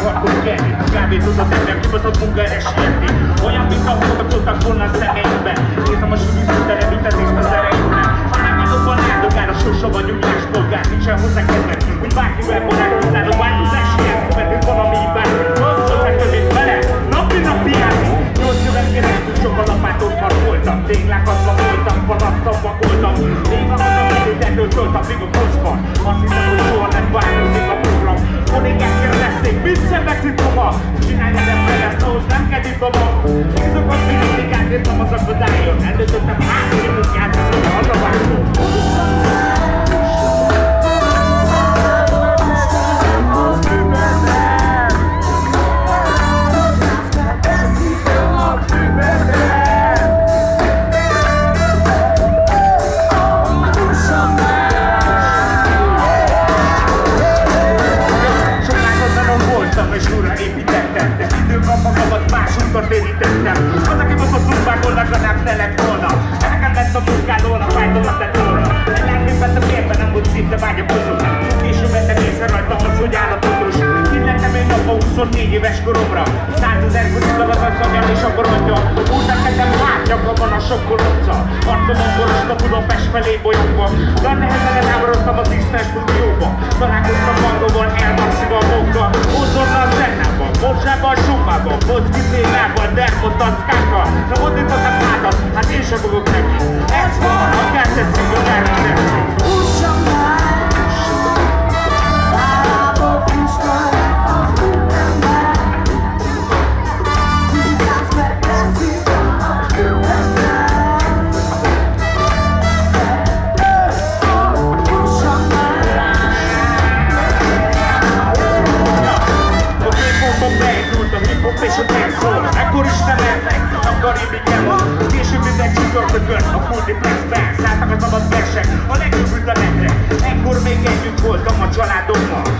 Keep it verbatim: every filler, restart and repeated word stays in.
hardcore kenni. Kávét tudod tenni, a kibaszott munkaerre sietni. Olyan mikrofonokat szóltak volna a szemeimbe. Nézem a súlyú szintelen ütetést az ereimben. Ha nem azokban eldogál a sorsa vagyunk táspolgár. Nincsen hozzá kedved, hogy bárkivel barátkozzálok. Változás hiányzik, mert valami hibán. Rossz hozzák közét vele, napi nap hiányzik. Nyolc éven keresztül sok a lapátokkal voltam. Téglákatva voltam, panasztabba voltam. Még a hazafelétetől töltem még a koszban. Azt hiszem, hogy soha nem változik a program. Kollégák kérdezték, mit szenvedsz itt ma? Csinálj nem felesz, ahhoz nem kell diploma. Nézzokat mindig átértem az akadályon. Eldöntöttem átérni munkát, ez olyan hazavágó. És újra építettem, de időben magamat más úton térítettem. Az, aki baszott tumbákból legalább ne lett volna. Nekem lett a munkálónak, fájtolat lett volna. Egy lángépet a férben nem volt szinte vágyakozom. Később vettem észre rajtam az, hogy állapotos. Kinlettem egy nap a huszonnégy éves koromra. Százezer kurital az asszonyam és a borotja. Úrnak nekem hátnyakban a sok kolocca. Arcomon borost a Budapest felé bolyogva. Dar nehezen elháborodtam az Isten stúdióba. Találkoztam Mandóval, elmaxival mókkal. Ózorra a Zennában, Borzsában, a Sumában, Boszkizénában, Dermot a Szkákkal. Na mondítottak hátat, hát én sem fogok neki. Ez van, akár tetszik, hogy erre tetszik. Hússam már! Szállában füstölnek az mindenben. Vigyázz, mert beszéltem a különben. Hússam már! A hip-hopba beindult a hip-hop és a dance-hall. Ekkor is nem eltek a Karibikemon. Később minden csütörtökön a multiplexben szálltak a szabad versek a legjobb ütemekre. Ekkor még együtt voltam a családommal.